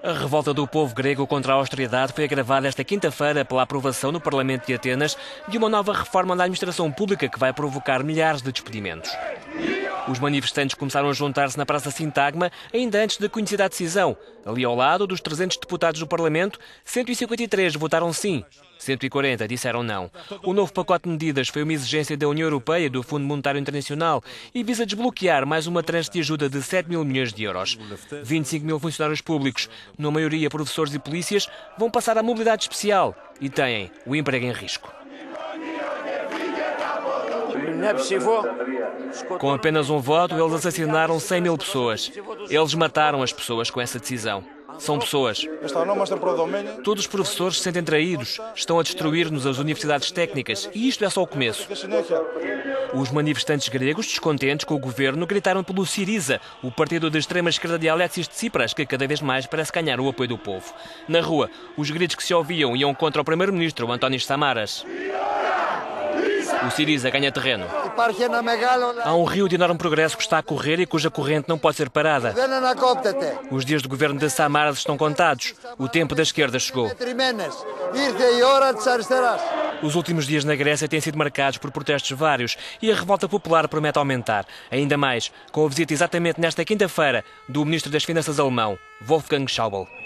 A revolta do povo grego contra a austeridade foi agravada esta quinta-feira pela aprovação no Parlamento de Atenas de uma nova reforma da administração pública que vai provocar milhares de despedimentos. Os manifestantes começaram a juntar-se na Praça Sintagma ainda antes de conhecida a decisão. Ali ao lado dos 300 deputados do Parlamento, 153 votaram sim, 140 disseram não. O novo pacote de medidas foi uma exigência da União Europeia e do Fundo Monetário Internacional e visa desbloquear mais uma tranche de ajuda de 7 mil milhões de euros. 25 mil funcionários públicos, na maioria professores e polícias, vão passar à mobilidade especial e têm o emprego em risco. Com apenas um voto, eles assassinaram 100 mil pessoas. Eles mataram as pessoas com essa decisão. São pessoas. Todos os professores se sentem traídos, estão a destruir-nos as universidades técnicas e isto é só o começo. Os manifestantes gregos, descontentes com o governo, gritaram pelo Syriza, o partido de extrema-esquerda de Alexis Tsipras, que cada vez mais parece ganhar o apoio do povo. Na rua, os gritos que se ouviam iam contra o primeiro-ministro, Antónis Samaras. O Syriza ganha terreno. Há um rio de enorme progresso que está a correr e cuja corrente não pode ser parada. Os dias do governo de Samaras estão contados. O tempo da esquerda chegou. Os últimos dias na Grécia têm sido marcados por protestos vários e a revolta popular promete aumentar. Ainda mais, com a visita exatamente nesta quinta-feira do Ministro das Finanças alemão, Wolfgang Schäuble.